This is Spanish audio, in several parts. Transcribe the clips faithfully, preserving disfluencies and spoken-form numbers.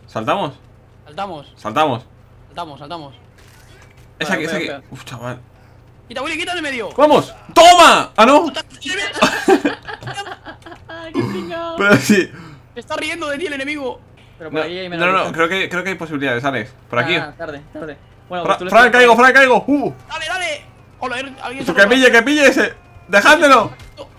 ¿Saltamos? Saltamos, Saltamos. saltamos, saltamos. Es Vale, aquí, es voy, aquí. voy. Uf, chaval. Quita, Willy, quita de medio. ¡Vamos! ¡Toma! ¡Ah, no! Ay, qué pringao. Pero sí. Se está riendo de ti el enemigo. Pero por No, ahí me no, la no, avisan. creo que, creo que hay posibilidades, Alex. Por aquí. Ah, tarde, tarde. Bueno, Fra- pues tú le Fran, estás- caigo, Fran, caigo. ¡Uh! Dale, dale. Joder, alguien se Que roba. pille, que pille ese. ¡Dejádmelo!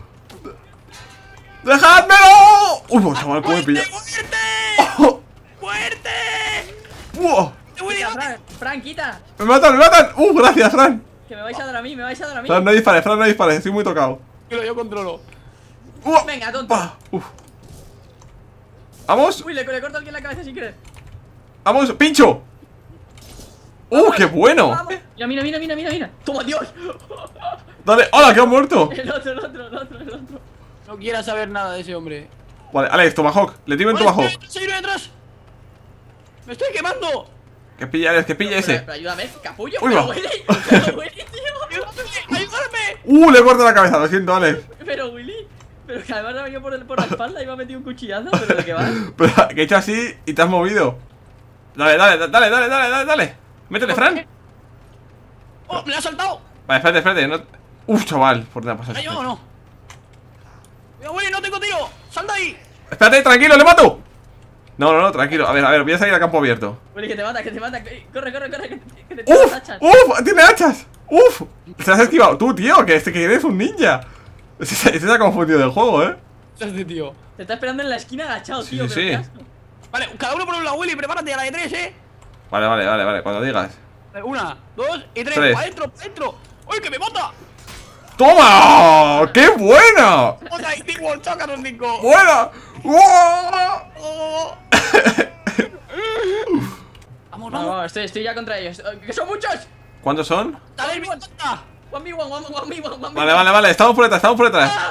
¡Dejádmelo! ¡Uy, chaval, cómo me ¡Muerte, pilla! muerte! ¡Oh! ¡Muerte! ¡Buah! Willy, Quita, dale. Fran, Fran, quita. ¡Me matan, me matan! ¡Uh, gracias, Fran! Que me vais a dar a mí, me vais a dar a mí. Fran, no dispares, Fran, no dispares. Estoy muy tocado. Que lo yo controlo. ¡Uh! Venga, tonto. Pa, uf. ¡Vamos! Uy, le, le corto a alguien la cabeza sin querer. ¡Vamos! ¡Pincho! ¡Uh, qué bueno! Vamos. Mira, mira, mira, mira, mira, mira. Toma, Dios. Dale, ¡hola, que ha muerto! El otro, el otro, el otro, el otro. No quieras saber nada de ese hombre. Vale, Alex, Tomahawk. Le tiro en ¡Oye, Tomahawk. estoy detrás, estoy detrás! ¡Me estoy quemando! Que pille, Alex, que pille Pero, ese. pero ayúdame, capullo. Uy, Pero va. Willy, pero Willy, tío. ¡Ayúdame! ¡Ayúdame! ¡Uh, le corto la cabeza! Lo siento, Alex. Pero Willy. Pero que además me ha venido por, el, por la espalda y me ha metido un cuchillazo. Pero de qué va. Pero que he hecho así y te has movido. Dale, dale, dale, dale, dale, dale, dale. Métele, Fran. ¡Oh, me la ha saltado! Vale, espérate, espérate. No... Uf, chaval, ¿por dónde ha ¿Me pasado? ha llevado o no? ¡Cuidado, Willy, no tengo tiro! ¡Sal de ahí! Espérate, tranquilo, le mato. No, no, no, tranquilo. A ver, a ver, voy a salir a campo abierto. Willy, que te mata, que te mata. que- Corre, corre, corre. Que te, que te tira ¡Uf! las hachas. ¡Uf! ¡Tiene hachas! ¡Uf! Se has esquivado tú, tío, que este que eres un ninja. Este este se ha confundido del juego, eh. ¿Qué haces, tío? Te está esperando en la esquina agachado, Sí, tío. sí, pero sí. qué asco. Vale, cada uno por un lado, Willy, prepárate a la de tres, eh. Vale, vale, vale, vale, cuando digas. Una, dos y tres. Tres. ¡Para adentro, para adentro! ¡Uy, que me mata! ¡Toma! ¡Qué buena! ¡Otra y cinco! ¡Chócanos cinco! ¡Buena! ¡Wow! Oh. Vamos, Vamos, vamos. vamos, estoy, estoy ya contra ellos. Eh, ¡Que son muchos! ¿Cuántos son? ¡Dale, mi tonta! One v one, one v one, one v one, one v Vale, one. vale, vale, estamos por detrás, estamos por detrás. ¡Ah!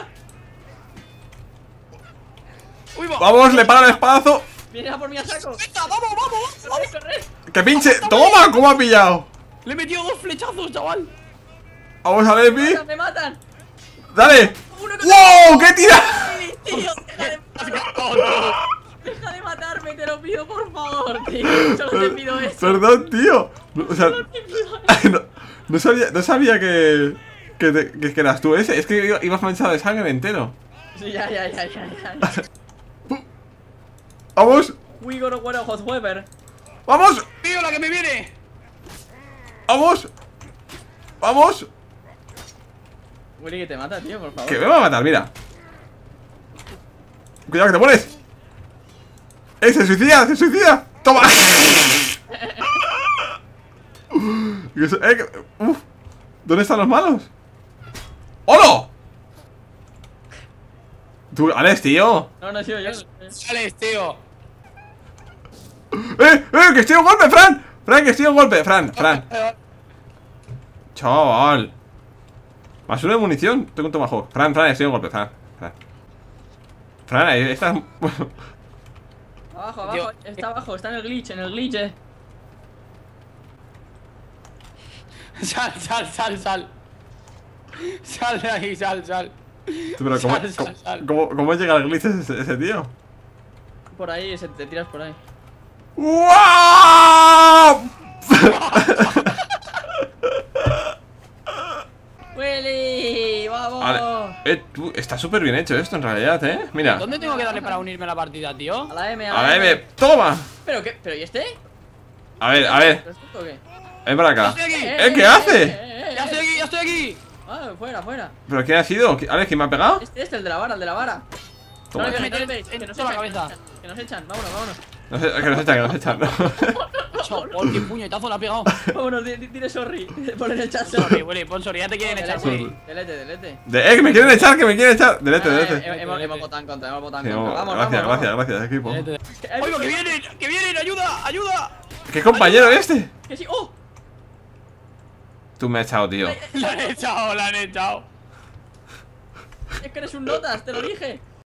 ¡Uy, va! Vamos, le para el espadazo. Viene a por mí a saco. ¡Venga, vamos, vamos! Corre, corre. ¡Que pinche! ¡Toma! ¿Cómo ha pillado? Le he metido dos flechazos, chaval. Vamos a Me Levi. matan, me matan. ¡Dale! Uno con ¡Wow! ¡Qué tira! Willy, tío, deja de, deja de matarme, te lo pido, por favor, tío. Solo te pido eso. Perdón, tío. O sea, Solo te pido eso. no, no sabía, no sabía que, que, te- que, que eras tú ese. Es que iba- ibas manchado de sangre entero. Sí, ya, ya, ya, ya, ya. ¡Vamos! We gonna wear a hot weber. ¡Vamos! Tío, la que me viene. ¡Vamos! ¡Vamos! Willy, que te mata, tío, por favor. Que me va a matar, mira. Cuidado que te mueres. ¡Eh, se suicida! ¡Se suicida! ¡Toma! Que eso- eh, que- uf. ¿Dónde están los malos? ¡Hola! Tú, Alex, tío. No, no he sido yo. Sales, tío. ¡Eh! ¡Eh! ¡Que estoy en golpe, Fran! ¡Fran, que estoy en golpe! ¡Fran! ¡Fran! ¡Chaval! Más uno de munición. Tengo un tomahawk. Fran, Fran, estoy en golpe, Fran. Fran, Fran, ahí estás. Abajo, Tío, abajo. Está abajo, está en el glitch, en el glitch, eh. Sal, sal, sal, sal. Sal de ahí, sal, sal. Pero, ¿cómo, Sal, sal, cómo, sal. cómo- cómo llega el glitch ese, ese tío? Por ahí, se, te tiras por ahí. ¡Wow! Willy, vamos. Vale. Eh, tú, está súper bien hecho esto en realidad, eh. Mira. ¿Dónde tengo que darle para unirme a la partida, tío? A la M, a A la ver, M. ve, toma. ¿Pero qué? ¿Pero y este? A ver, a ver. ¿Pero esto o qué? Ven para ¡Ya acá. estoy aquí! ¿Eh? ¿Qué hace? eh, ¡Ya eh. estoy aquí, ya estoy aquí! Ah, fuera, fuera. ¿Pero quién ha sido? Alex, ¿quién me ha pegado? Este, este, el de la vara, el de la vara. Toma. No, que, Me no, tiene que, que en nos toda la echan, cabeza. que nos echan, vámonos, vámonos. No sé, que nos echan, que nos echan. No. ¡Chaval, qué puñetazo le ha pegado! Vámonos, di- di- dile sorry. Pon en el chat Sorry, sorry. Willy, pon sorry, ya te quieren echar, Delete, Willy. delete, delete. De, eh, que me quieren echar, que me quieren echar. Delete, Ah, delete. eh, Hemos hemos votado en contra, hemos votado Sí, en contra. Vamos, gracias, vamos, gracias, gracias, equipo. Delete. ¡Oiga, que vienen! ¡Que vienen! ¡Ayuda! ¡Ayuda! ¿Qué compañero este? vamos. Que sí, ¡oh! Tú me has echado, tío. La han echado, la han echado. Es que eres un notas, te lo dije.